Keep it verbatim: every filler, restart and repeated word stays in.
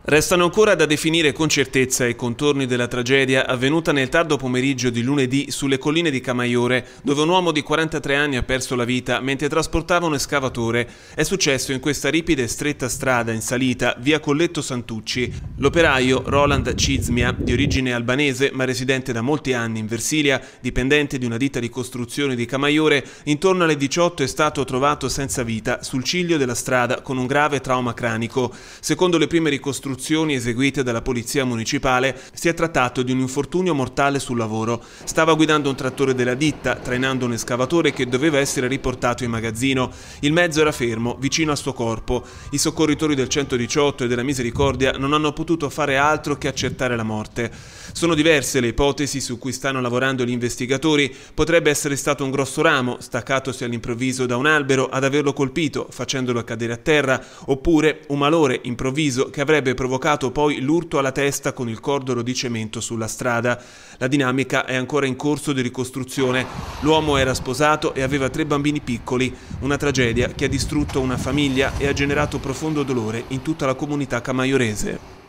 Restano ancora da definire con certezza i contorni della tragedia avvenuta nel tardo pomeriggio di lunedì sulle colline di Camaiore, dove un uomo di quarantatré anni ha perso la vita mentre trasportava un escavatore. È successo in questa ripida e stretta strada in salita, via Colletto Santucci. L'operaio Roland Cizmia, di origine albanese ma residente da molti anni in Versilia, dipendente di una ditta di costruzione di Camaiore, intorno alle diciotto è stato trovato senza vita sul ciglio della strada con un grave trauma cranico. Secondo le prime ricostruzioni eseguite dalla polizia municipale, si è trattato di un infortunio mortale sul lavoro. Stava guidando un trattore della ditta, trainando un escavatore che doveva essere riportato in magazzino. Il mezzo era fermo, vicino al suo corpo. I soccorritori del centodiciotto e della Misericordia non hanno potuto fare altro che accertare la morte. Sono diverse le ipotesi su cui stanno lavorando gli investigatori. Potrebbe essere stato un grosso ramo, staccatosi all'improvviso da un albero, ad averlo colpito, facendolo cadere a terra, oppure un malore improvviso che avrebbe provocato poi l'urto alla testa con il cordolo di cemento sulla strada. La dinamica è ancora in corso di ricostruzione. L'uomo era sposato e aveva tre bambini piccoli. Una tragedia che ha distrutto una famiglia e ha generato profondo dolore in tutta la comunità camaiorese.